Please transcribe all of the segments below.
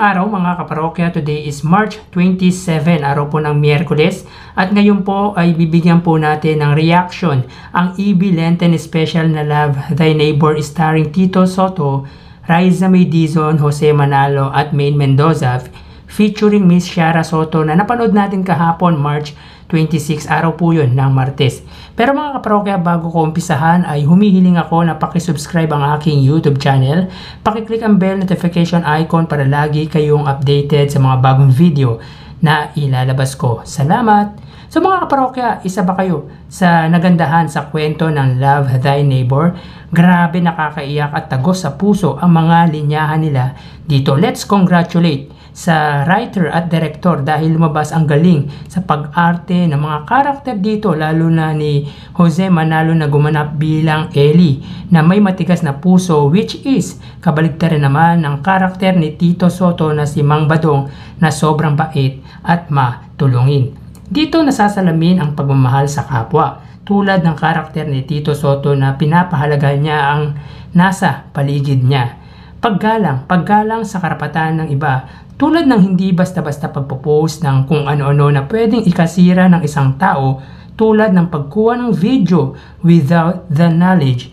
Magandang araw mga kaparokya. Today is March 27, araw po ng Miyerkules. At ngayon po ay bibigyan po natin ng reaction ang EB Lenten Special na Love Thy Neighbor starring Tito Sotto, Raisa May Dizon, Jose Manalo at Maine Mendoza featuring Miss Shara Soto na napanood natin kahapon March 26, araw po yun ng Martes. Pero mga kaparokya, bago ko umpisahan ay humihiling ako na pakisubscribe ang aking YouTube channel. Pakiclick ang bell notification icon para lagi kayong updated sa mga bagong video na ilalabas ko. Salamat! So mga kaparokya, isa ba kayo sa nagandahan sa kwento ng Love Thy Neighbor? Grabe, nakakaiyak at tagos sa puso ang mga linyahan nila dito. Let's congratulate sa writer at director dahil lumabas ang galing sa pag-arte ng mga karakter dito, lalo na ni Jose Manalo na gumanap bilang Ellie na may matigas na puso, which is kabaligtaran naman ng karakter ni Tito Sotto na si Mang Badong na sobrang bait at matulungin. Dito nasasalamin ang pagmamahal sa kapwa, tulad ng karakter ni Tito Sotto na pinapahalaga niya ang nasa paligid niya. Paggalang sa karapatan ng iba, tulad ng hindi basta-basta pagpo-post ng kung ano-ano na pwedeng ikasira ng isang tao, tulad ng pagkuha ng video without the knowledge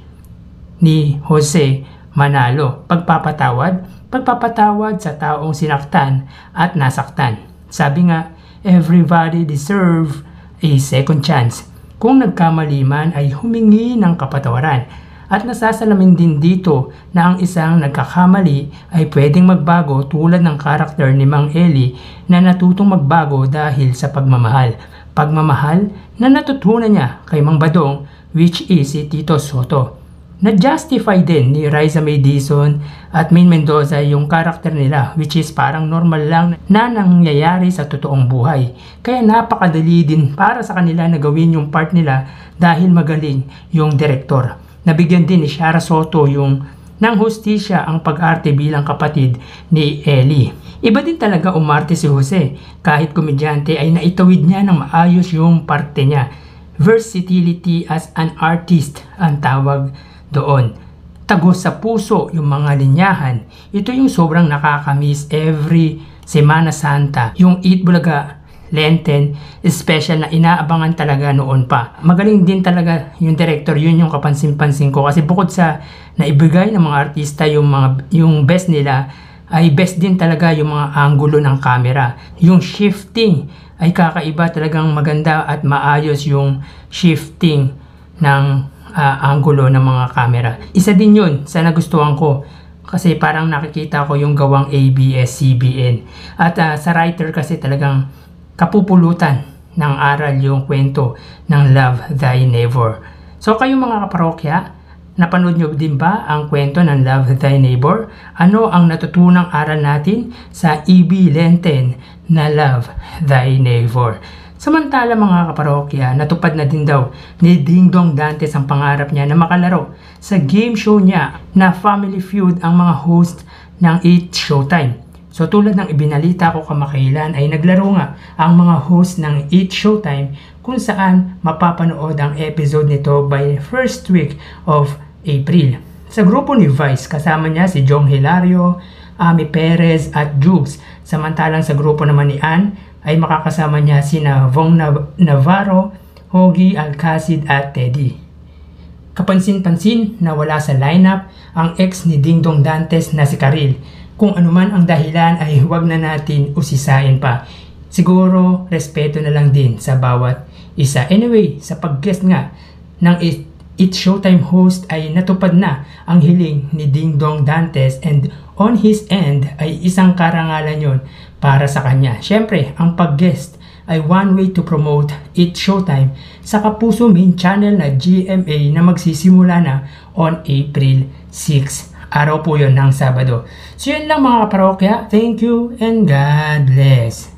ni Jose Manalo. Pagpapatawad sa taong sinaktan at nasaktan. Sabi nga, everybody deserve a second chance. Kung nagkamali man ay humingi ng kapatawaran. At nasasalamin din dito na ang isang nagkakamali ay pwedeng magbago tulad ng karakter ni Mang Ellie na natutong magbago dahil sa pagmamahal. Pagmamahal na natutunan niya kay Mang Badong, which is si Tito Sotto. Na-justify din ni Raisa May Dizon at Maine Mendoza yung karakter nila, which is parang normal lang na nangyayari sa totoong buhay. Kaya napakadali din para sa kanila na gawin yung part nila dahil magaling yung direktor. Nabigyan din ni Shara Soto yung ng hustisya ang pag-arte bilang kapatid ni Ellie. Iba din talaga umarte si Jose. Kahit komedyante ay naitawid niya ng maayos yung parte niya. Versatility as an artist ang tawag doon. Tagos sa puso yung mga linyahan. Ito yung sobrang nakakamiss every Semana Santa. Yung Eat Bulaga Lenten special na inaabangan talaga noon pa. Magaling din talaga yung director, yun yung kapansin-pansin ko kasi bukod sa naibigay ng mga artista yung best nila, ay best din talaga yung mga anggulo ng camera. Yung shifting ay kakaiba, talagang maganda at maayos yung shifting ng anggulo ng mga camera. Isa din yun sa nagustuhan ko kasi parang nakikita ko yung gawang ABS-CBN. At sa writer kasi talagang kapupulutan ng aral yung kwento ng Love Thy Neighbor. So kayo mga kaparokya, napanood nyo din ba ang kwento ng Love Thy Neighbor? Ano ang natutunang aral natin sa EB Lenten na Love Thy Neighbor? Samantala mga kaparokya, natupad na din daw ni Ding Dong Dantes ang pangarap niya na makalaro sa game show niya na Family Feud ang mga host ng 8 Showtime. So tulad ng ibinalita ko kamakailan ay naglaro nga ang mga host ng 8 Showtime kung saan mapapanood ang episode nito by first week of April. Sa grupo ni Vice, kasama niya si Jong Hilario, Ami Perez at Jugs. Samantalang sa grupo naman ni Ann ay makakasama niya sina Vong Navarro, Hoagie Alcacid at Teddy. Kapansin-pansin na wala sa lineup ang ex ni Ding Dong Dantes na si Karil. Kung anuman ang dahilan ay huwag na natin usisain pa. Siguro respeto na lang din sa bawat isa. Anyway, sa pag-guest nga ng It's Showtime host ay natupad na ang hiling ni Ding Dong Dantes and on his end ay isang karangalan yon para sa kanya. Siyempre, ang pag-guest ay one way to promote It's Showtime sa Kapuso main channel na GMA na magsisimula na on April 6. Araw po yun ng Sabado. So yun lang mga kaparokya. Thank you and God bless.